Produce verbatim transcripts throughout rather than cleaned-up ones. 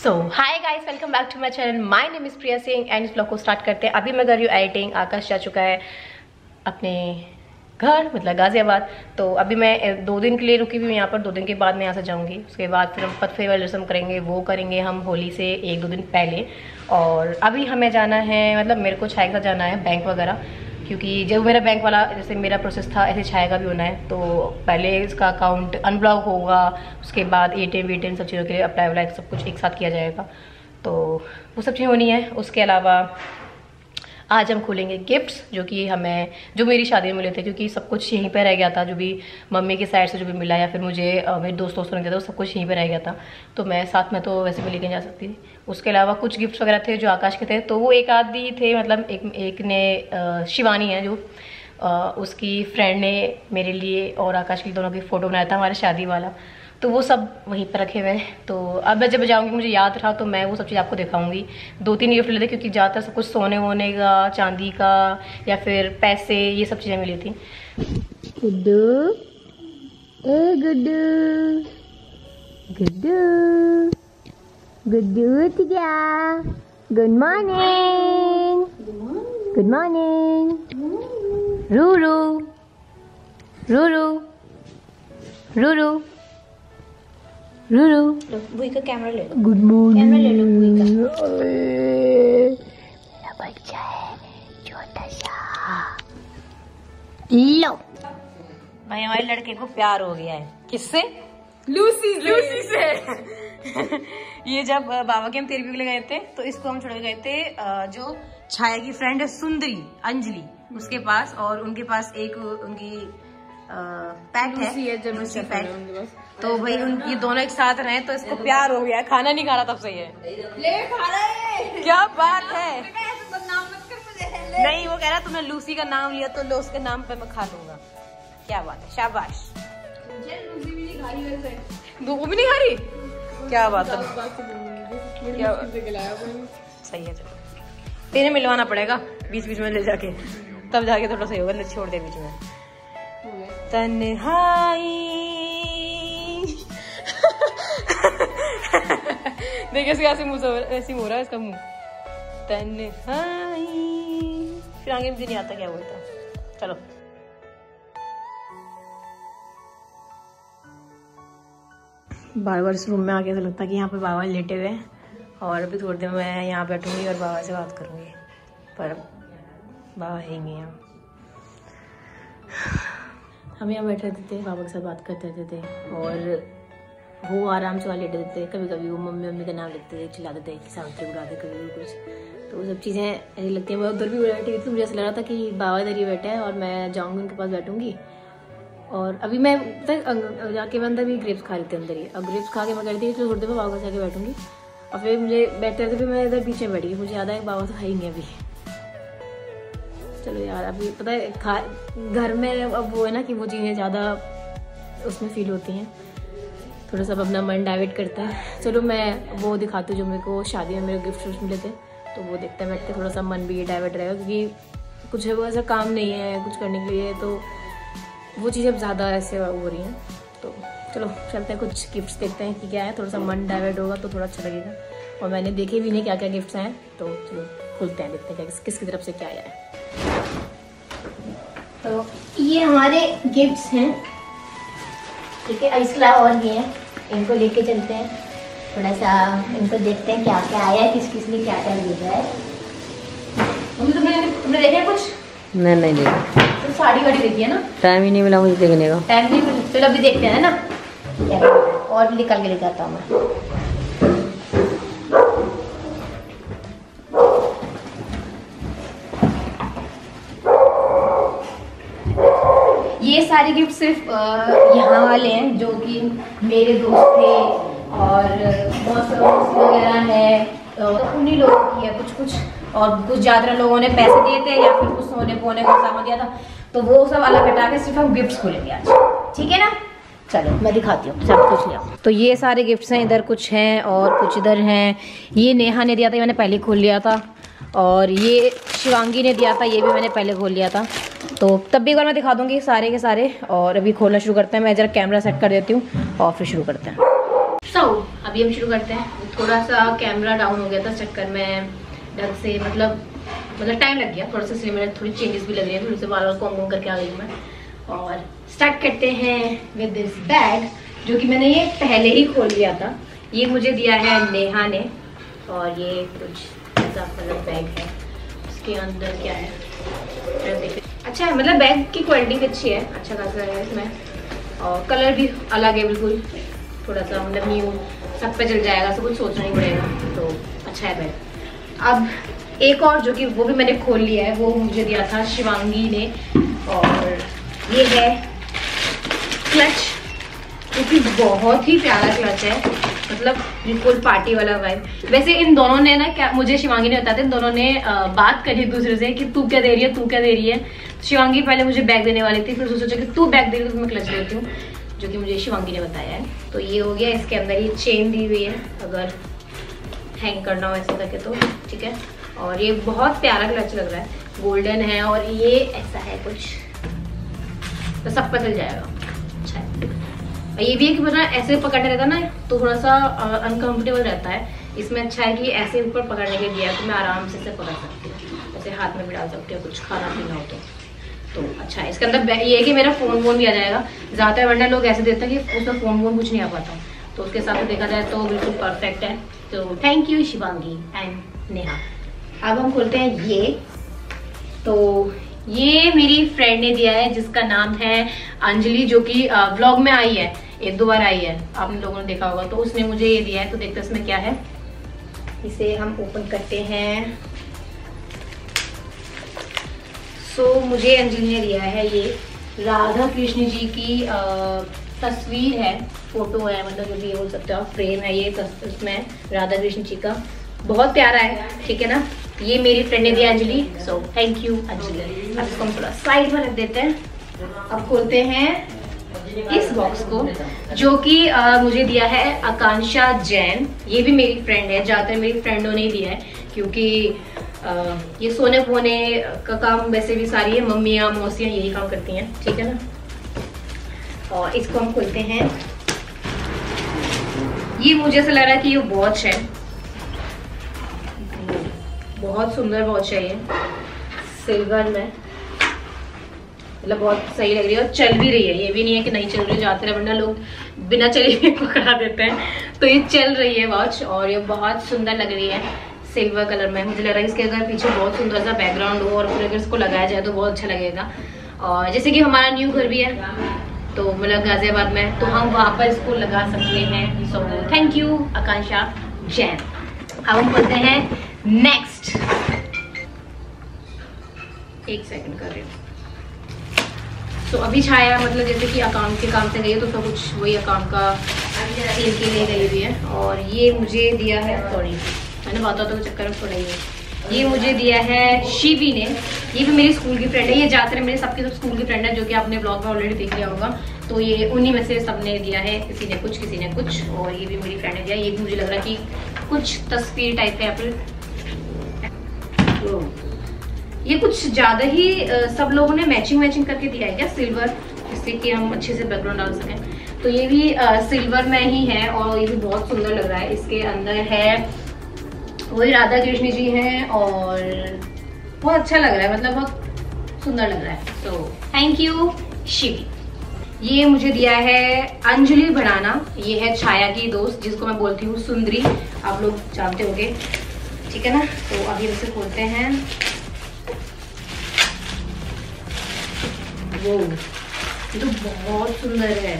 So hi guys, welcome back to my channel. My name is Priya Singh and इस blog को start करते हैं। अभी मैं कर रही हूँ एडिटिंग। आकाश जा चुका है अपने घर, मतलब गाजियाबाद। तो अभी मैं दो दिन के लिए रुकी हुई हूँ यहाँ पर। दो दिन के बाद मैं यहाँ से जाऊँगी। उसके बाद फिर हम पथ फेरवल रस्म करेंगे, वो करेंगे हम होली से एक दो दिन पहले। और अभी हमें जाना है, मतलब मेरे को छाया के साथ जाना है बैंक वगैरह, क्योंकि जब मेरा बैंक वाला जैसे मेरा प्रोसेस था ऐसे छाया का भी होना है। तो पहले इसका अकाउंट अनब्लॉक होगा, उसके बाद A T M V T M सब चीज़ों के लिए अप्लाई वप्लाई सब कुछ एक साथ किया जाएगा। तो वो सब चीज़ें होनी है। उसके अलावा आज हम खोलेंगे गिफ्ट्स जो कि हमें जो मेरी शादी में मिले थे, क्योंकि सब कुछ यहीं पे रह गया था। जो भी मम्मी की साइड से जो भी मिला या फिर मुझे मेरे दोस्त दोस्तों ने दिया था, वो सब कुछ यहीं पे रह गया था। तो मैं साथ में तो वैसे भी लेके जा सकती थी। उसके अलावा कुछ गिफ्ट्स वगैरह थे जो आकाश के थे, तो वो एक आदि थे। मतलब एक एक ने शिवानी है जो आ, उसकी फ्रेंड ने मेरे लिए और आकाश के लिए दोनों की फ़ोटो बनाया था हमारे शादी वाला। तो वो सब वहीं पर रखे हुए हैं। तो अब मैं जब जाऊंगी, मुझे याद रहा तो मैं वो सब चीज़ आपको दिखाऊंगी। दो तीन गिफ्ट लेते, क्योंकि ज़्यादातर सब कुछ सोने वोने का, चांदी का या फिर पैसे, ये सब चीज़ें मिली थी। गुड्डू, ए गुड्डू, गुड्डू, गुड्डू उठ गया। Good morning, good morning. Ruru, Ruru, Ruru, Ruru, बुई का कैमरा ले लो। Good morning. कैमरा ले लो बुई का। मेरा बच्चा है छोटा सा। लो भाई, हमारे लड़के को प्यार हो गया है। किससे? लूसी से। लूसी से। ये जब बाबा के हम तेरहवीं के लिए गए थे तो इसको हम छोड़ गए थे जो छाया की फ्रेंड है सुंदरी अंजलि, उसके पास। और उनके पास एक उनकी पैक है, है पैक। तो भाई उन ये दोनों एक साथ रहे तो इसको प्यार हो गया। खाना नहीं खा रहा तब से ये ले खा रहा है। क्या बात है। नाम मत कर। नहीं, वो कह रहा तुमने लूसी का नाम लिया तो लो उसके नाम पे मैं खा लूंगा। क्या बात है, शाबाश। लूसी भी नहीं खा रही वैसे। दो वो भी नहीं खा रही। क्या बात है। क्या सही है। चलो तेरे मिलवाना पड़ेगा बीच बीच में ले जाके, तब जाके थोड़ा सही होगा। छोड़ दे बीच में। तन्हाई देखिए इसका ऐसे मुंह ऐसे हो रहा है इसका मुंह। तन्हाई फिर आगे मुझे नहीं आता क्या बोलता। चलो बार बार इस रूम में आके ऐसा लगता है कि यहाँ पे बाबा लेटे हुए हैं। और अभी थोड़ी देर में मैं यहाँ बैठूंगी और बाबा से बात करूंगी, पर बाबा है ही नहीं यहाँ। हम यहाँ बैठे रहते थे, बाबा के साथ बात करते रहते थे और वो आराम से वहाँ लेटे रहते थे। कभी कभी वो मम्मी मम्मी का नाम लेते थे, चिल्लाते थे कि सावित्री बुलाते, कभी कुछ। तो वो सब चीज़ें ऐसी लगती हैं। मैं उधर भी बैठी थी तो मुझे ऐसा लग रहा था कि बाबा इधर ही बैठे हैं और मैं जाऊँगी उनके पास बैठूंगी। और अभी मैं जाके मैं अंदर भी ग्रेप्स खा रही थी अंदर ही। अब ग्रेप्स खा के मैं कह रही थी थोड़ी देर में बाबा के जाके बैठूंगी। और फिर मुझे बैठते रहते फिर मैं इधर पीछे बैठ गई। मुझे याद है बाबा तो है ही नहीं अभी। चलो यार, अभी पता है खा घर में अब वो है ना कि वो चीज़ें ज़्यादा उसमें फील होती हैं, थोड़ा सा अपना मन डाइवर्ट करता है। चलो मैं वो दिखाती हूँ जो मेरे को शादी में मेरे गिफ्ट मिले थे, तो वो देखते बैठते थोड़ा सा मन भी डाइवर्ट रहेगा, क्योंकि कुछ है वो ऐसा काम नहीं है कुछ करने के लिए। तो वो चीज़ें ज़्यादा ऐसे हो रही हैं। तो चलो चलते हैं, कुछ गिफ्ट्स देखते हैं कि क्या है। थोड़ा सा मन डाइवर्ट होगा तो थोड़ा अच्छा लगेगा। और मैंने देखे भी नहीं क्या क्या गिफ्ट्स हैं, तो चलो खुलते हैं, देखते हैं क्या किस किसकी तरफ से क्या आया है। तो ये हमारे गिफ्ट्स हैं, ठीक है। इसके अलावा और ये हैं, इनको लेके चलते हैं, थोड़ा सा इनको देखते हैं क्या क्या आया है, किस किस ने क्या क्या भेजा है। तुमने तुमने देखा कुछ? नहीं नहीं देखा। तो साड़ी वाड़ी देखी है ना? टाइम ही नहीं मिला मुझे देखने का। टाइम नहीं मिला, चलो अभी देखते हैं ना क्या। और निकल के ले जाता हूँ मैं। ये सारे गिफ्ट सिर्फ यहाँ वाले हैं जो कि मेरे दोस्त थे और बहुत वगैरह है, तो उन्हीं लोगों की है कुछ कुछ। और कुछ ज़्यादा लोगों ने पैसे दिए थे या फिर कुछ सोने पोने का सामान दिया था, तो वो सब अलग हटा के सिर्फ हम गिफ्ट्स खोलेंगे आज, ठीक है ना। चलो मैं दिखाती हूँ सब कुछ ले आओ। तो ये सारे गिफ्ट्स हैं, इधर कुछ हैं और कुछ इधर हैं। ये नेहा ने दिया था, मैंने पहले खोल लिया था। और ये शिवांगी ने दिया था, ये भी मैंने पहले खोल लिया था। तो तब भी एक बार मैं दिखा दूंगी सारे के सारे। और अभी खोलना शुरू करते हैं। मैं जरा कैमरा सेट कर देती हूँ और फिर शुरू करते हैं। सो so, अभी हम शुरू करते हैं। थोड़ा सा कैमरा डाउन हो गया था, चक्कर में ढंग से मतलब मतलब टाइम लग गया थोड़ा सा, इसलिए मेरे थोड़ी चेंजेस भी लग रही है, थोड़ी से बार बार कॉम करके आ गई हूँ मैं। और स्टार्ट करते हैं विद दिस बैग, जो कि मैंने ये पहले ही खोल लिया था। ये मुझे दिया है नेहा ने, और ये कुछ ऐसा कलर बैग है। इसके अंदर क्या है अच्छा है, मतलब बैग की क्वालिटी भी अच्छी है, अच्छा खासा है इसमें, और कलर भी अलग है बिल्कुल, थोड़ा सा मतलब न्यू, सब पे चल जाएगा, सब कुछ सोचना नहीं पड़ेगा, तो अच्छा है बैग। अब एक और जो कि वो भी मैंने खोल लिया है, वो मुझे दिया था शिवांगी ने, और ये है क्लच, जो कि बहुत ही प्यारा क्लच है, मतलब बिल्कुल पार्टी वाला वाइब। वैसे इन दोनों ने ना, क्या मुझे शिवांगी ने बताया था, इन दोनों ने आ, बात करी एक दूसरे से कि तू क्या दे रही है, तू क्या दे रही है। शिवांगी पहले मुझे बैग देने वाली थी, फिर उसने सोचा कि तू बैग दे रही है तो मैं क्लच देती हूँ, जो कि मुझे शिवांगी ने बताया है। तो ये हो गया, इसके अंदर ये चेन दी हुई है, अगर हैंग करना हो ऐसे करके तो ठीक है। और ये बहुत प्यारा क्लच लग रहा है, गोल्डन है, और ये ऐसा है कुछ, तो सब पता चल जाएगा। अच्छा है, ये भी है कि मतलब ऐसे पकड़ने रहता ना तो थोड़ा सा अनकंफर्टेबल रहता है, इसमें अच्छा है कि ऐसे ऊपर पकड़ने के दिया है तो मैं आराम से इसे पकड़ सकती हूँ, ऐसे हाथ में भी डाल सकती हूँ, कुछ खाना पीना हो तो तो अच्छा है। इसके अंदर ये है कि मेरा फोन वोन भी आ जाएगा, ज़्यादातर वरना लोग ऐसे देते हैं कि उसमें फोन वोन कुछ नहीं आ पाता, तो उसके साथ देखा जाए तो बिल्कुल परफेक्ट है। तो thank you Shivangi and Neha. अब हम खोलते हैं ये, तो ये मेरी फ्रेंड ने दिया है, जिसका नाम है अंजलि, जो कि व्लॉग में आई है, एक दो बार आई है, आप लोगों ने देखा होगा, तो उसने मुझे ये दिया है। तो देखते हैं इसमें क्या है, इसे हम ओपन करते हैं। सो so, मुझे अंजलि ने दिया है ये राधा कृष्ण जी की आ, तस्वीर है, फोटो है, मतलब जो भी ये बोल सकते हो आप, फ्रेम है ये, इसमें राधा कृष्ण जी का, बहुत प्यारा है, ठीक है ना। ये मेरी फ्रेंड ने दिया Anjali, so thank you Anjali. अब इसको हम थोड़ा साइड में रख देते हैं। अब खोलते हैं इस बॉक्स को, जो कि मुझे दिया है आकांक्षा जैन, ये भी मेरी फ्रेंड है, ज़्यादातर मेरी फ्रेंडों ने दिया है, क्योंकि आ, ये सोने पोने का काम वैसे भी सारी है, मम्मियाँ मौसियाँ यही काम करती हैं, ठीक है ना। और इसको हम खोलते हैं, ये मुझे ऐसा लग रहा है कि ये वॉच है, बहुत सुंदर वॉच है ये, सिल्वर में, मतलब बहुत सही लग रही है और चल भी रही है, ये भी नहीं है कि नहीं चल रही है, जाते रहे वरना लोग बिना चले हुए पकड़ा देते हैं, तो ये चल रही है वॉच, और ये बहुत सुंदर लग रही है सिल्वर कलर में। मुझे लग रहा है इसके अगर पीछे बहुत सुंदर सा बैकग्राउंड हो और फिर अगर इसको लगाया जाए तो बहुत अच्छा लगेगा। और जैसे कि हमारा न्यू घर भी है, तो मतलब गाजियाबाद में, तो हम वहाँ पर इसको लगा सकते हैं। So thank you Akanksha Jain. अब हम बोलते हैं नेक्स्ट, एक सेकंड कर रही हूँ। तो so, अभी छाया मतलब जैसे कि अकाउंट के काम से गई है, तो सब कुछ वही अकाउंट का सेल के लिए गई हुई है। और ये मुझे दिया है, सॉरी मैंने बताया तो चक्कर में पड़ा ही है, ये मुझे दिया है शिवी ने, ये भी मेरी स्कूल की फ्रेंड है, ये ज़्यादातर मेरे सबके सब स्कूल की फ्रेंड है, जो कि आपने ब्लॉग में ऑलरेडी देख लिया होगा, तो ये उन्हीं में से सबने दिया है, किसी ने कुछ किसी ने कुछ, और ये भी मेरी फ्रेंड ने दिया। ये भी मुझे लग रहा है कि कुछ तस्वीर टाइप है, फिर ये कुछ ज़्यादा ही सब लोगों ने मैचिंग मैचिंग करके दिया है क्या, सिल्वर, जिससे कि हम अच्छे से बैकग्राउंड डाल सकें। तो ये भी आ, सिल्वर में ही है, और ये भी बहुत सुंदर लग रहा है। इसके अंदर है वही राधा कृष्ण जी हैं, और बहुत अच्छा लग रहा है, मतलब बहुत सुंदर लग रहा है। तो थैंक यू शिवी। ये मुझे दिया है अंजलि भड़ाना, ये है छाया की दोस्त, जिसको मैं बोलती हूँ सुंदरी, आप लोग जानते होंगे, ठीक है ना। तो अभी इसे खोलते हैं। वो ये तो बहुत सुंदर है,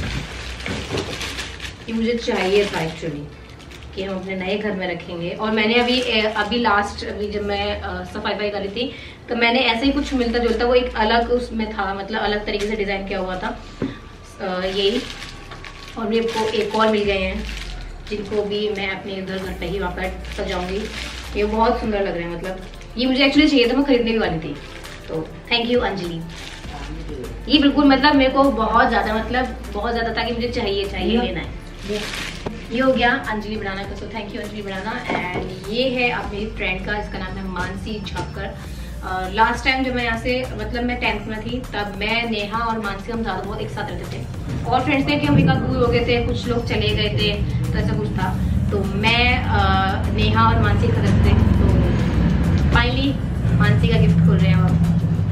ये मुझे चाहिए था एक्चुअली, कि हम अपने नए घर में रखेंगे। और मैंने अभी अभी लास्ट अभी जब मैं सफाई वफाई कर रही थी, तो मैंने ऐसे ही कुछ मिलता जुलता, वो एक अलग उसमें था, मतलब अलग तरीके से डिज़ाइन किया हुआ था यही। और मेरे को एक और मिल गए हैं, जिनको भी मैं अपने इधर घर पे ही वहाँ पर सजाऊंगी। ये बहुत सुंदर लग रहे हैं, मतलब ये मुझे एक्चुअली चाहिए था, मैं खरीदने भी वाली थी। तो थैंक यू अंजलि। ये बिल्कुल मतलब मेरे को बहुत ज़्यादा मतलब बहुत ज़्यादा था कि मुझे चाहिए चाहिए लेना है। ये हो गया अंजलि बढ़ाना का, सो थैंक यू अंजलि बढ़ाना। एंड ये है अब मेरी फ्रेंड का, इसका नाम है मानसी झाकर। लास्ट टाइम जब मैं यहाँ से मतलब मैं टेंथ में थी, तब मैं नेहा और मानसी हम ज़्यादा बहुत एक साथ रहते थे। और फ्रेंड्स थे कि हम एक दूर हो गए थे, कुछ लोग चले गए थे, तो ऐसा कुछ था। तो मैं आ, नेहा और मानसी की तरफ से तो फाइनली मानसी का गिफ्ट खोल रहे हैं हम।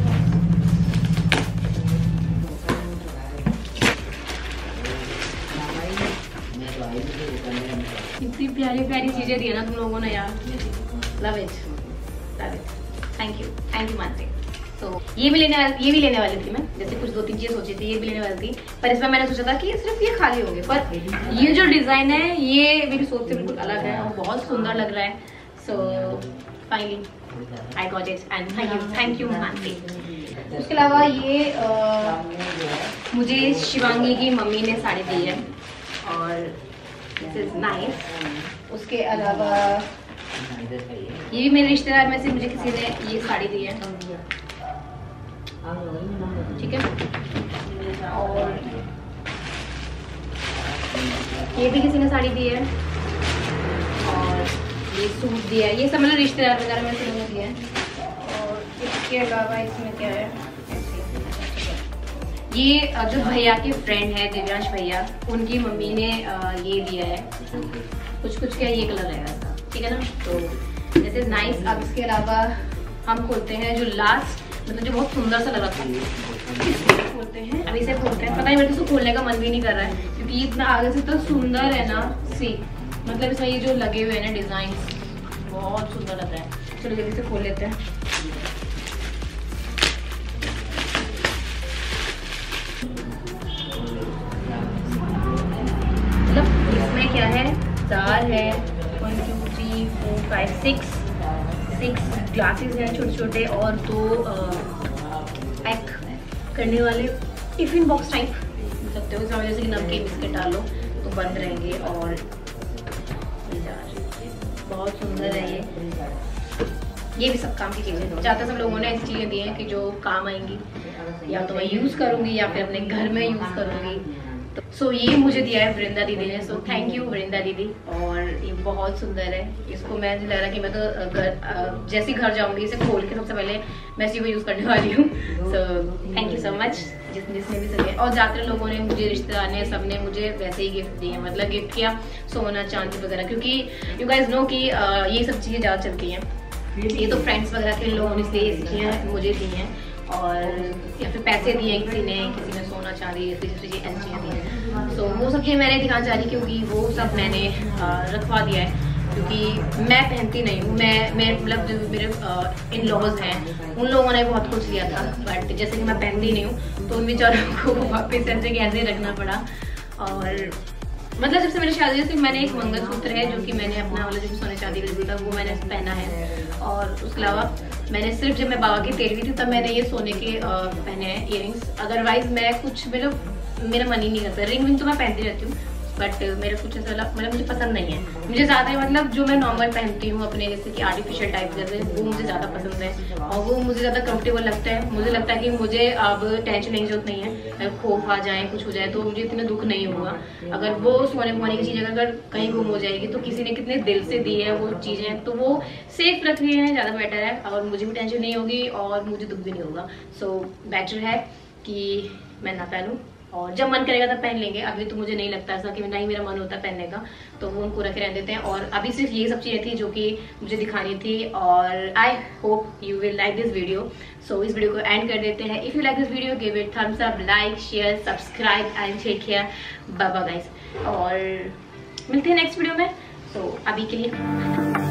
इतनी प्यारी प्यारी चीजें दी है ना तुम लोगों ने यार, love it love it, thank you thank you Mansi. तो ये भी लेने ये भी लेने वाली थी मैं, जैसे कुछ दो तीन चीजें सोची थी, ये भी लेने वाली थी, पर इसमें मैंने सोचा था कि सिर्फ ये खाली होंगे, पर ये जो डिजाइन है ये मेरी सोच से बिल्कुल अलग है और बहुत सुंदर लग रहा है। So finally I got it and thank you thank you Mansi. उसके अलावा ये आ, मुझे शिवांगी की मम्मी ने साड़ी दी है और दिस इज नाइस। उसके अलावा ये भी मेरे रिश्तेदार में से मुझे किसी ने ये साड़ी दी है, ठीक है। और ये भी किसी ने साड़ी दी है और ये सूट दिया है, ये सब मतलब रिश्तेदार वगैरह में से लोगों ने दिया है। और इसके अलावा इसमें क्या है, ये जो भैया के फ्रेंड है दिव्यांश भैया, उनकी मम्मी ने ये दिया है, कुछ कुछ क्या ये कलर रहेगा, ठीक है ना। तो दिस इज नाइस। अब इसके अलावा हम खोलते हैं जो लास्ट, मतलब जो बहुत सुंदर सा लग रहा था, खोलते हैं अभी इसे खोलते हैं। पता नहीं मेरे को खोलने का मन भी नहीं कर रहा है क्योंकि इतना आगे से इतना सुंदर है ना, सी मतलब इसमें ये जो लगे हुए हैं ना डिजाइन बहुत सुंदर लग रहा है। चलो जल्दी से खोल लेते हैं। मतलब इसमें क्या है, चार है, one two three four five six six glasses हैं छोटे छोटे और दो पैक करने वाले टिफिन बॉक्स टाइप सकते हो, इसमें जैसे कि नमकीन बिस्किट डालो तो बंद रहेंगे। और बहुत सुंदर है ये ये भी सब काम की चीज़ें, ज़्यादातर सब लोगों ने ऐसी चीज़ें दी हैं कि जो काम आएंगी, या तो मैं यूज़ करूँगी या फिर अपने घर में यूज़ करूँगी। सो so, ये मुझे दिया है वृंदा दीदी ने, सो थैंक यू वृंदा दीदी। और ये बहुत सुंदर है, इसको मैं लग रहा कि मैं तो घर जैसे घर जाऊंगी इसे खोल के सबसे पहले मैं इसी को यूज़ करने वाली हूँ। So thank you so much जिस जिसने भी सके। और ज़्यादातर लोगों ने मुझे, रिश्तेदार ने, सब ने मुझे वैसे ही गिफ्ट दिए, मतलब गिफ्ट किया सोना चांदी वगैरह, क्योंकि यू गाइज नो कि ये सब चीज़ें ज़्यादा चलती हैं। ये तो फ्रेंड्स वगैरह के लोगों ने ये चीज़ें मुझे दी हैं, और या फिर पैसे दिए किसी ने, किसी ने सोना चांदी ऐसी ऐसी चीज़ें दी हैं। सो so, वो सब चीज़ें मैंने दिखाना चाह रही क्योंकि वो सब मैंने रखवा दिया है, क्योंकि मैं पहनती नहीं हूँ। मैं मैं मतलब जो मेरे इन लॉज हैं उन लोगों ने बहुत कुछ लिया था, बट जैसे कि मैं पहनती नहीं हूँ तो उन बेचारों को वापस ऐसे कि ऐसे रखना पड़ा। और मतलब जब से मेरी शादी हुई मैंने एक मंगलसूत्र है जो कि मैंने अपना वाला जो सोने चांदी का था वो मैंने पहना है। और उसके अलावा मैंने सिर्फ जब मैं बाबा की तेरहवीं थी तब मैंने ये सोने के पहने हैं इयरिंग्स। अदरवाइज मैं कुछ मतलब मेरा मन ही नहीं करता। रिंग विंग तो मैं पहनती रहती हूँ बट मेरा कुछ ऐसा मतलब मुझे पसंद नहीं है। मुझे ज़्यादा मतलब जो मैं नॉर्मल पहनती हूँ अपने जैसे कि आर्टिफिशियल टाइप जैसे वो मुझे ज़्यादा पसंद है और वो मुझे ज़्यादा कंफर्टेबल लगता है। मुझे लगता है कि मुझे अब टेंशन नहीं जरूरत नहीं है, अगर खौफ आ जाए कुछ हो जाए तो मुझे इतना दुख नहीं होगा। अगर वो सोने मोने की चीज़ अगर कहीं गुम हो जाएगी तो किसी ने कितने दिल से दी है वो चीज़ें तो वो सेफ रख रही हैं, ज़्यादा बेटर है और मुझे भी टेंशन नहीं होगी और मुझे दुख भी नहीं होगा। सो बेटर है कि मैं ना पहनूँ और जब मन करेगा तब पहन लेंगे। अभी तो मुझे नहीं लगता ऐसा कि नहीं मेरा मन होता है पहनने का, तो वो उनको रखे रह देते हैं। और अभी सिर्फ ये सब चीज़ें थी जो कि मुझे दिखानी थी और I hope you will like this video. So इस वीडियो को एंड कर देते हैं। If you like this video give it thumbs up, like share subscribe and take care, bye bye guys. और मिलते हैं नेक्स्ट वीडियो में। सो so, अभी के लिए